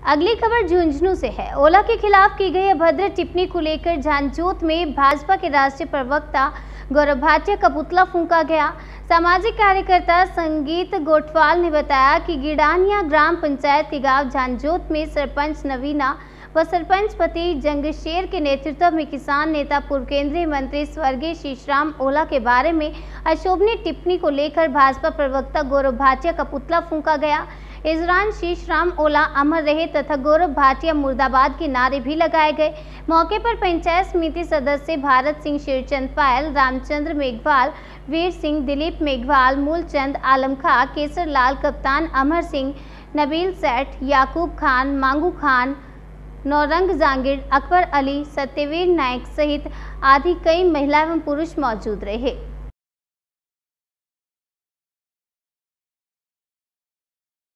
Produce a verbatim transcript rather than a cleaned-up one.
अगली खबर झुंझुनू से है। ओला के खिलाफ की गई अभद्र टिप्पणी को लेकर झांझोत में भाजपा के राष्ट्रीय प्रवक्ता गौरव भाटिया का पुतला फूंका गया। सामाजिक कार्यकर्ता संगीत गोटवाल ने बताया कि गिडानिया ग्राम पंचायत के गांव झांझोत में सरपंच नवीना व सरपंच पति जंगशेर के नेतृत्व में किसान नेता पूर्व केंद्रीय मंत्री स्वर्गीय शीशराम ओला के बारे में अशोभनीय टिप्पणी को लेकर भाजपा प्रवक्ता गौरव भाटिया का पुतला फूंका गया। इस दौरान शीशराम ओला अमर रहे तथा गौरव भाटिया मुर्दाबाद के नारे भी लगाए गए। मौके पर पंचायत समिति सदस्य भारत सिंह, शेरचंद पायल, रामचंद्र मेघवाल, वीर सिंह, दिलीप मेघवाल, मूलचंद, आलम खां, केसर लाल, कप्तान अमर सिंह, नबील सेठ, याकूब खान, मांगू खान, नौरंग जांगिर, अकबर अली, सत्यवीर नायक सहित आदि कई महिला एवं पुरुष मौजूद रहे।